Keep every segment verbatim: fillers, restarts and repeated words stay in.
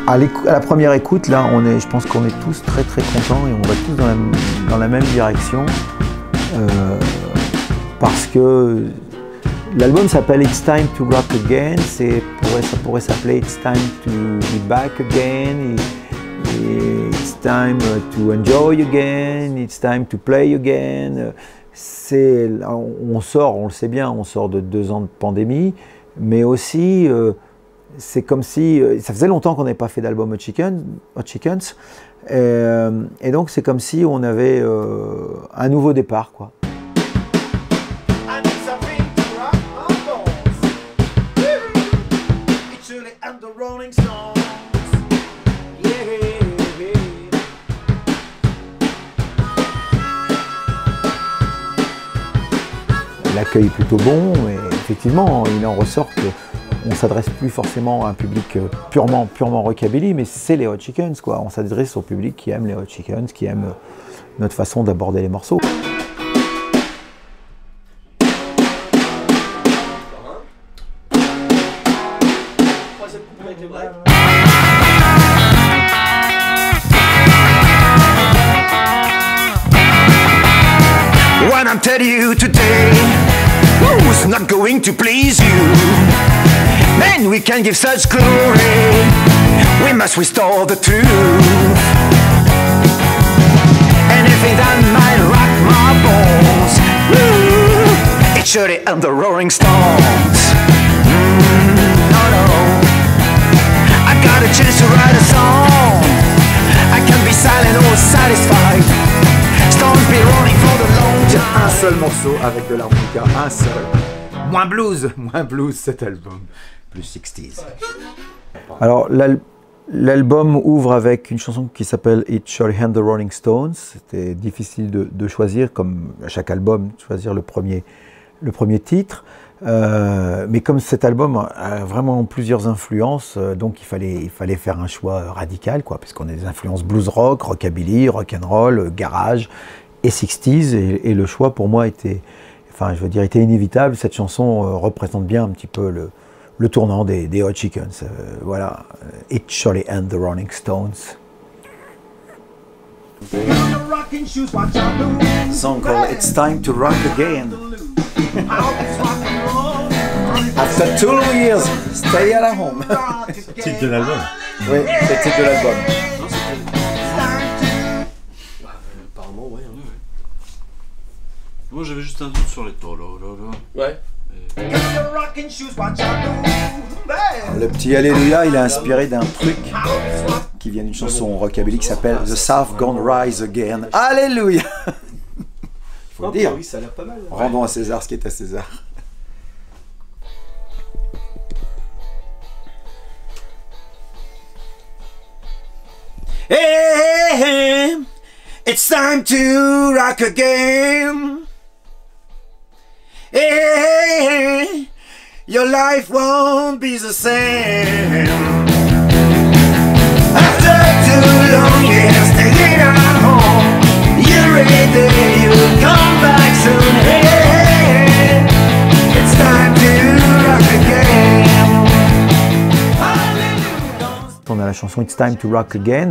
à, à la première écoute, là, on est, je pense qu'on est tous très très contents et on va tous dans la, dans la même direction. Euh, parce que l'album s'appelle It's Time to Rock Again, pourrait, ça pourrait s'appeler It's Time to Be Back Again, et, et It's Time to Enjoy Again, It's Time to Play Again. On sort, on le sait bien, on sort de deux ans de pandémie, mais aussi euh, c'est comme si, ça faisait longtemps qu'on n'avait pas fait d'album Hot Chicken, Hot Chickens, et, et donc c'est comme si on avait euh, un nouveau départ, quoi. L'accueil est plutôt bon, mais effectivement, il en ressort qu'on ne s'adresse plus forcément à un public purement, purement rockabilly, mais c'est les Hot Chickens, quoi. On s'adresse au public qui aime les Hot Chickens, qui aime notre façon d'aborder les morceaux. What I'm telling you today, who's not going to please you? Man, we can give such glory, we must restore the truth. Anything that might rock my bones, ooh, it's surely on the Rolling Stones. Mm, no, no, I got a chance to write a song. I can be silent or satisfied. Stones be rolling for the long time. Un seul morceau avec de l'harmonica, un seul. Moins blues, moins blues cet album. Plus sixties. Alors l'album ouvre avec une chanson qui s'appelle It Surely and the Rolling Stones. C'était difficile de, de choisir, comme à chaque album, de choisir le premier, le premier titre. Euh, mais comme cet album a vraiment plusieurs influences, euh, donc il fallait, il fallait faire un choix radical, quoi, parce qu'on a des influences blues rock, rockabilly, rock and roll, garage et sixties, et, et le choix pour moi était, enfin je veux dire, était inévitable. Cette chanson euh, représente bien un petit peu le, le tournant des, des Hot Chickens. Euh, voilà, It's Surely and the Rolling Stones. Song called It's Time to Rock Again. After two years, stay at home. Titre de l'album. Oui, c'est le titre de l'album. Apparemment, ouais. Hein. Moi j'avais juste un doute sur les taux. Ouais. Et... Le petit Alléluia, il est inspiré d'un truc qui vient d'une chanson rockabilly qui s'appelle The South Gonna Rise Again. Alléluia. Faut le dire. Oui, ça a l'air pas mal. Rendons à César ce qui est à César. Hey, hey, hey, it's time to rock again. Hey, hey, hey, your life won't be the same. After two long years staying at home, you're ready, you'll come back soon. Hey, hey, it's time to rock again. On a la chanson It's Time to Rock Again.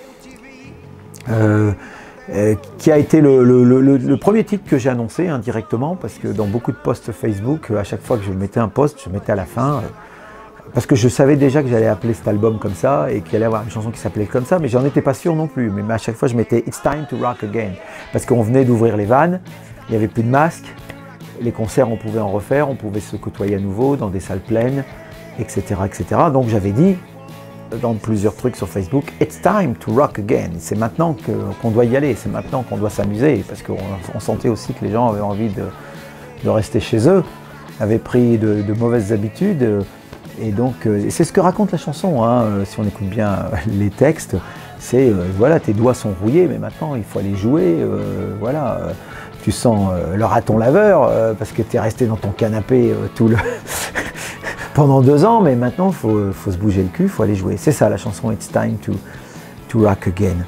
Euh, euh, qui a été le, le, le, le premier titre que j'ai annoncé indirectement, parce que dans beaucoup de posts Facebook, à chaque fois que je mettais un post, je mettais à la fin, euh, parce que je savais déjà que j'allais appeler cet album comme ça et qu'il allait avoir une chanson qui s'appelait comme ça, mais j'en étais pas sûr non plus. Mais à chaque fois je mettais It's Time to Rock Again, parce qu'on venait d'ouvrir les vannes, il n'y avait plus de masques, les concerts on pouvait en refaire, on pouvait se côtoyer à nouveau dans des salles pleines, et cetera et cetera. Donc j'avais dit dans plusieurs trucs sur Facebook, It's time to rock again. C'est maintenant que, qu'on doit y aller, c'est maintenant qu'on doit s'amuser, parce qu'on on sentait aussi que les gens avaient envie de, de rester chez eux, avaient pris de, de mauvaises habitudes, et donc c'est ce que raconte la chanson, hein, si on écoute bien les textes, c'est euh, voilà, tes doigts sont rouillés, mais maintenant il faut aller jouer, euh, voilà, euh, tu sens euh, le raton laveur, euh, parce que tu es resté dans ton canapé euh, tout le... pendant deux ans, mais maintenant il faut, faut se bouger le cul, il faut aller jouer. C'est ça la chanson It's Time to, to Rock Again.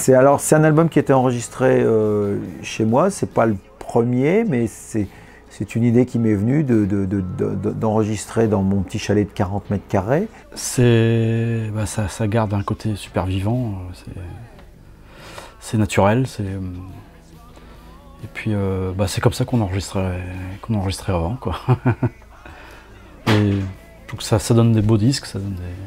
C'est alors c'est un album qui était enregistré euh, chez moi. C'est pas le premier, mais c'est c'est une idée qui m'est venue de, de, de, de, d'enregistrer dans mon petit chalet de quarante mètres carrés. C'est bah, ça, ça garde un côté super vivant. C'est naturel. C'est et puis euh, bah, c'est comme ça qu'on enregistrait qu'on enregistrait avant, quoi. Et donc ça, ça donne des beaux disques, ça donne des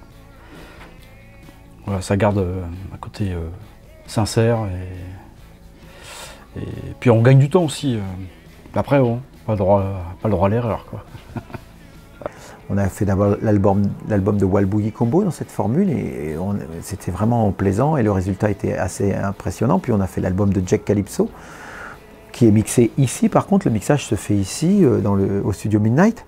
voilà, ça garde un côté euh, sincère et, et puis on gagne du temps aussi. Euh. Après, bon, pas le droit, pas le droit à l'erreur, quoi. On a fait d'abord l'album, l'album de Wild Boogie Combo dans cette formule et on, c'était vraiment plaisant et le résultat était assez impressionnant. Puis on a fait l'album de Jack Calypso qui est mixé ici. Par contre, le mixage se fait ici dans le, au studio Midnight.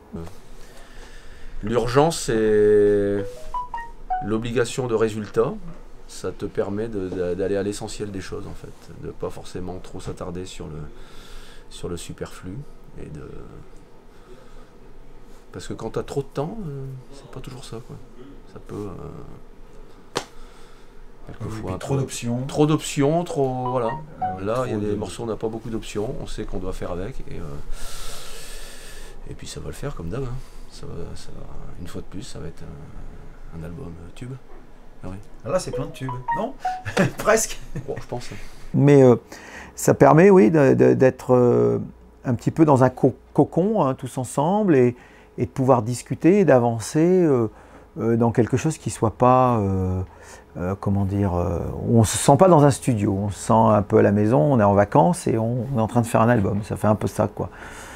L'urgence, c'est l'obligation de résultat. Ça te permet de, de, d'aller à l'essentiel des choses, en fait, de pas forcément trop s'attarder sur le sur le superflu et de parce que quand tu as trop de temps, euh, c'est pas toujours ça, quoi. Ça peut euh, quelquefois oui, trop d'options. Trop d'options, trop voilà. Euh, Là, il y a des de... morceaux, on n'a pas beaucoup d'options, on sait qu'on doit faire avec et euh, et puis ça va le faire comme d'hab. Hein. Ça va, ça va, une fois de plus, ça va être un, un album tube. Ah oui. Là, c'est plein de tubes, non? Presque. Bon, je pense. Mais euh, ça permet, oui, de, de, d'être euh, un petit peu dans un co cocon, hein, tous ensemble, et, et de pouvoir discuter, et d'avancer euh, euh, dans quelque chose qui soit pas, euh, euh, comment dire, euh, on se sent pas dans un studio, on se sent un peu à la maison, on est en vacances et on, on est en train de faire un album. Ça fait un peu ça, quoi.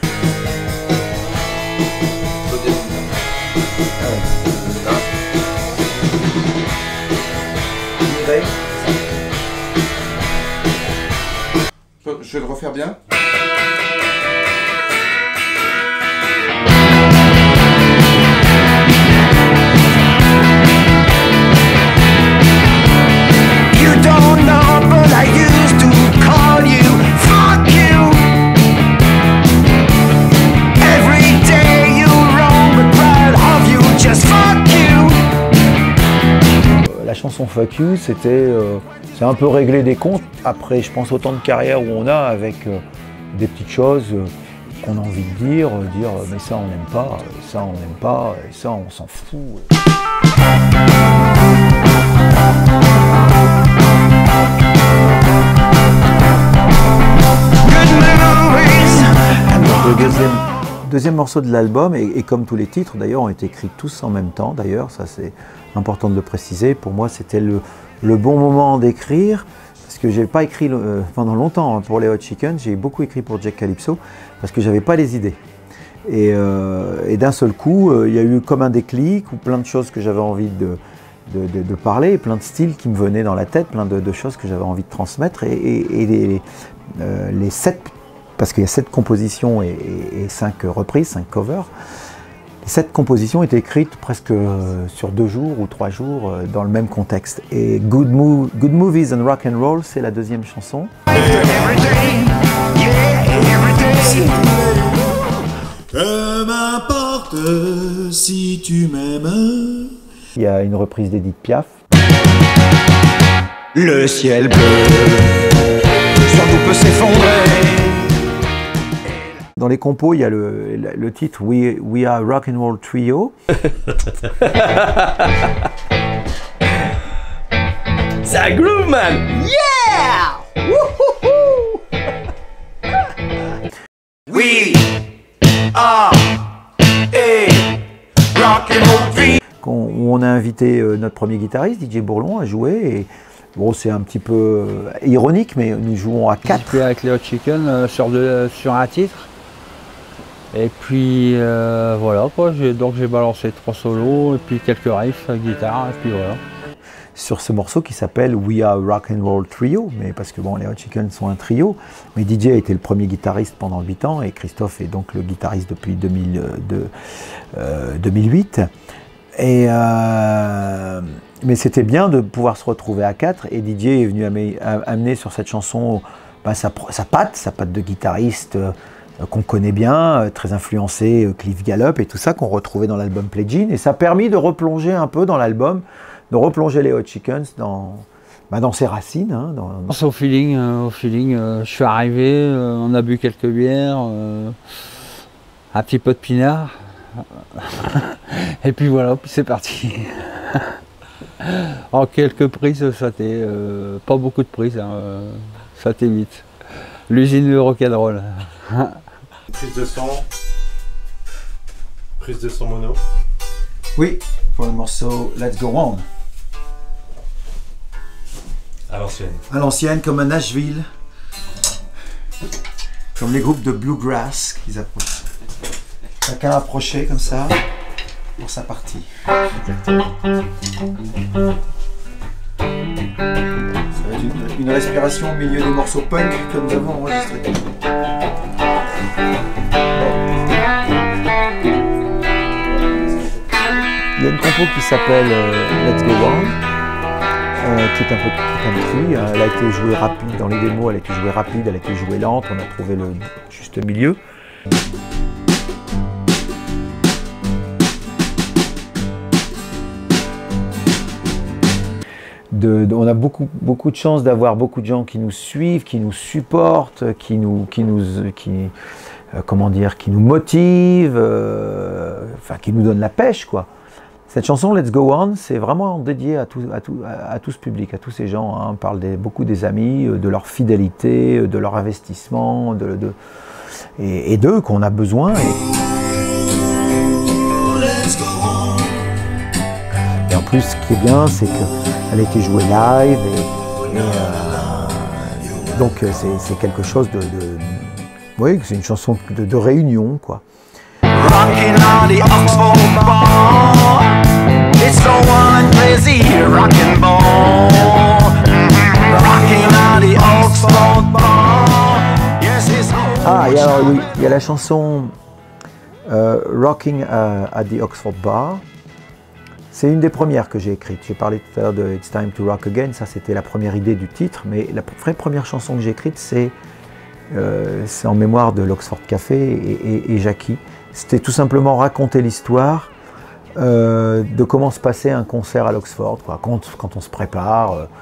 Je vais le refaire bien. You don't know, but I used to call you, fuck you. Every day you wrong, but proud of you, just fuck you. La chanson Fuck You, c'était euh, c'est un peu régler des comptes. Après, je pense au temps de carrière où on a avec euh, des petites choses euh, qu'on a envie de dire, euh, dire euh, mais ça on n'aime pas, euh, ça on n'aime pas, et ça on s'en fout. Le deuxième, deuxième morceau de l'album, et, et comme tous les titres d'ailleurs, ont été écrits tous en même temps d'ailleurs, ça c'est important de le préciser. Pour moi, c'était le, le bon moment d'écrire, parce que j'ai pas écrit euh, pendant longtemps hein, pour les Hot Chicken, j'ai beaucoup écrit pour Jack Calypso, parce que j'avais pas les idées. Et, euh, et d'un seul coup, euh, il y a eu comme un déclic, ou plein de choses que j'avais envie de, de, de, de parler, plein de styles qui me venaient dans la tête, plein de, de choses que j'avais envie de transmettre, et, et, et les, euh, les sept, parce qu'il y a sept compositions et, et, et cinq reprises, cinq covers. Les sept compositions étaient écrites presque euh, sur deux jours ou trois jours euh, dans le même contexte. Et Good, Mo Good Movies and Rock and Roll, c'est la deuxième chanson. Peu m'importe si tu m'aimes. Il y a une reprise d'Edith Piaf. Le ciel bleu sur nous peut s'effondrer. Dans les compos, il y a le, le, le titre We, We Are Rock and Roll Trio. C'est un groove, man! Yeah! Wouhouhou! We are a rock and roll trio. Où on a invité euh, notre premier guitariste, D J Bourlon, à jouer. Et, bon, c'est un petit peu euh, ironique, mais nous jouons à quatre. J'ai joué avec les Hot Chicken euh, sur, de, sur un titre. Et puis euh, voilà, quoi, donc j'ai balancé trois solos et puis quelques riffs à guitare et puis voilà. Sur ce morceau qui s'appelle We Are Rock and Roll Trio, mais parce que bon, les Hot Chicken sont un trio, mais D J a été le premier guitariste pendant huit ans et Christophe est donc le guitariste depuis deux mille deux, euh, deux mille huit. Et euh, mais c'était bien de pouvoir se retrouver à quatre et D J est venu amener, amener sur cette chanson ben, sa, sa patte, sa patte de guitariste. Euh, qu'on connaît bien, très influencé Cliff Gallup et tout ça, qu'on retrouvait dans l'album Play Gin. Et ça a permis de replonger un peu dans l'album, de replonger les Hot Chickens dans, bah, dans ses racines. Hein, dans, dans... C'est au feeling, euh, au feeling. Euh, je suis arrivé, euh, on a bu quelques bières, euh, un petit peu de pinard, et puis voilà, puis c'est parti. En quelques prises, ça t'est euh, pas beaucoup de prises, hein, euh, ça t'est vite. L'usine de rock'n'roll. Prise de son. Prise de son mono. Oui, pour le morceau Let's Go On. À l'ancienne. À l'ancienne, comme à Nashville. Comme les groupes de bluegrass qu'ils approchent. Chacun approché comme ça pour sa partie. Ça va être une, une respiration au milieu des morceaux punk que nous avons enregistrés. Il y a une compo qui s'appelle euh, Let's Go On, euh, qui est un peu country. Elle a été jouée rapide dans les démos, elle a été jouée rapide, elle a été jouée lente, on a trouvé le juste milieu. De, de, on a beaucoup, beaucoup de chance d'avoir beaucoup de gens qui nous suivent, qui nous supportent, qui nous, qui nous, qui, euh, comment dire, qui nous motivent, euh, enfin qui nous donnent la pêche, quoi. Cette chanson Let's Go On, c'est vraiment dédié à tout, à, tout, à, à tout ce public, à tous ces gens. Hein. On parle des, beaucoup des amis, de leur fidélité, de leur investissement, de, de, et, et d'eux qu'on a besoin. Et... et en plus, ce qui est bien, c'est qu'elle a été jouée live, et, et euh, donc c'est quelque chose de, de oui, c'est une chanson de, de réunion, quoi. Rocking on the Oxford bar. It's so one crazy rocking ball. Rocking on the Oxford bar. Yes, it's Ah, et alors oui, il y a la chanson euh, Rocking uh, at the Oxford Bar. C'est une des premières que j'ai écrites. J'ai parlé tout à l'heure de It's Time to Rock Again, ça c'était la première idée du titre, mais la vraie première chanson que j'ai écrite, c'est euh, en mémoire de l'Oxford Café et, et, et Jackie. C'était tout simplement raconter l'histoire euh, de comment se passait un concert à l'Oxford, quoi, quand, quand on se prépare. Euh.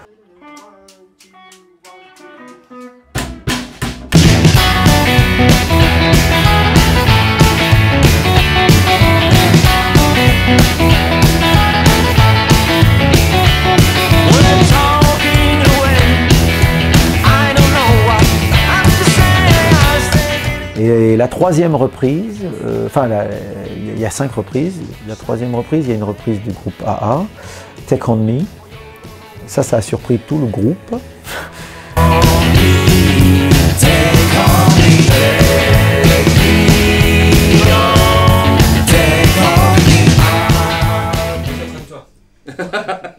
Et la troisième reprise, euh, enfin il y a cinq reprises, la troisième reprise, il y a une reprise du groupe A A, Take On Me. Ça, ça a surpris tout le groupe. Concentre-toi.